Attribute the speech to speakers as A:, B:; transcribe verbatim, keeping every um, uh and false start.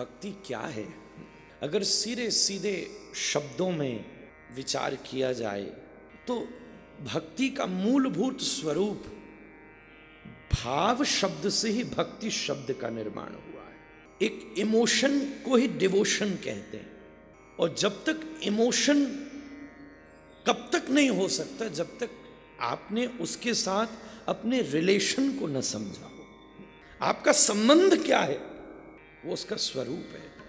A: भक्ति क्या है? अगर सीधे सीधे शब्दों में विचार किया जाए तो भक्ति का मूलभूत स्वरूप भाव शब्द से ही भक्ति शब्द का निर्माण हुआ है। एक इमोशन को ही डिवोशन कहते हैं, और जब तक इमोशन कब तक नहीं हो सकता जब तक आपने उसके साथ अपने रिलेशन को न समझा हो। आपका संबंध क्या है, वो उसका स्वरूप है।